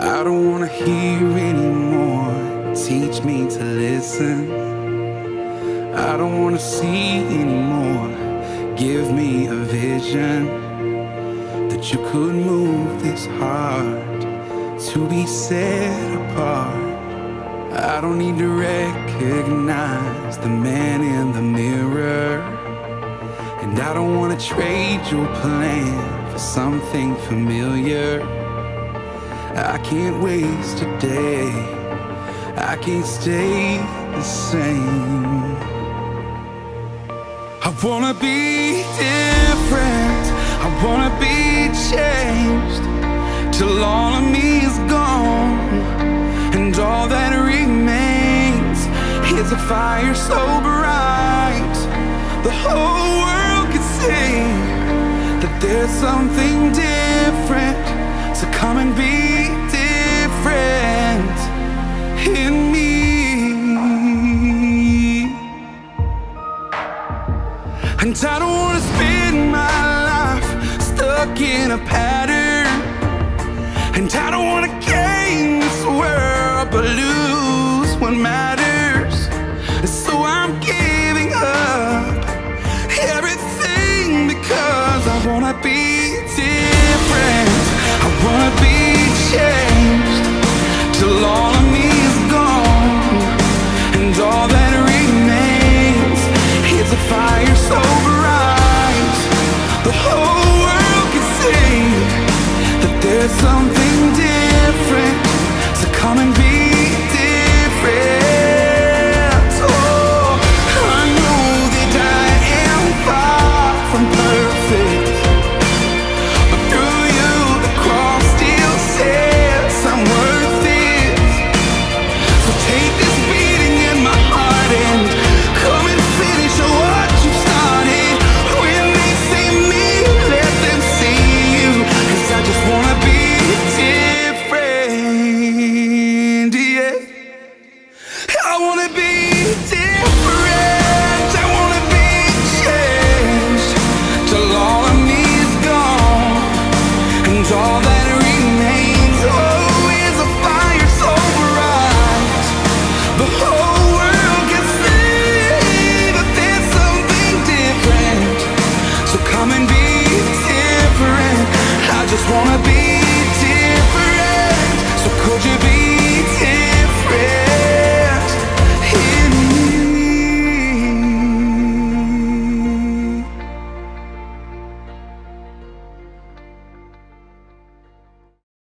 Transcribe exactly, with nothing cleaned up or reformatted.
I don't wanna hear anymore. Teach me to listen. I don't wanna see anymore. Give me a vision that you could move this heart to be set apart. I don't need to recognize the man in the mirror, and I don't wanna trade your plan for something familiar. I can't waste a day, I can't stay the same. I wanna be different, I wanna be changed, till all of me is gone, and all that remains is a fire so bright the whole world can see that there's something different. So come and be different in me. And I don't wanna spend my life stuck in a pattern, and I don't wanna gain this world but lose what matters. So I'm giving up everything because I wanna be different. I wanna be changed till all of me is gone, and all that remains is a fire so bright the whole world can see that there's something different. So come and be different. Oh, I know that I am far from perfect, but through you the cross still says I'm worth it. So take this beating in my heart and come and finish what you started. When they see me, let them see you, 'cause I just wanna be different, yeah. I wanna be different, I wanna be changed till all of me is gone, and all that remains, oh, is a fire so bright the whole world can see that there's something different. So come and be different. I just wanna be